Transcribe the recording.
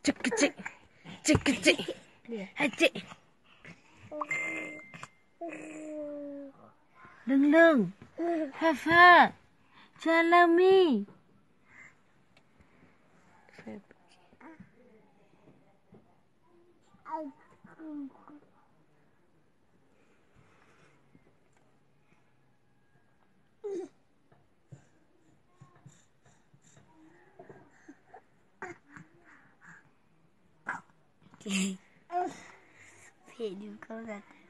Cek kecik, cek kecik, hacik, leng leng, Fafa, Jalami. Video kau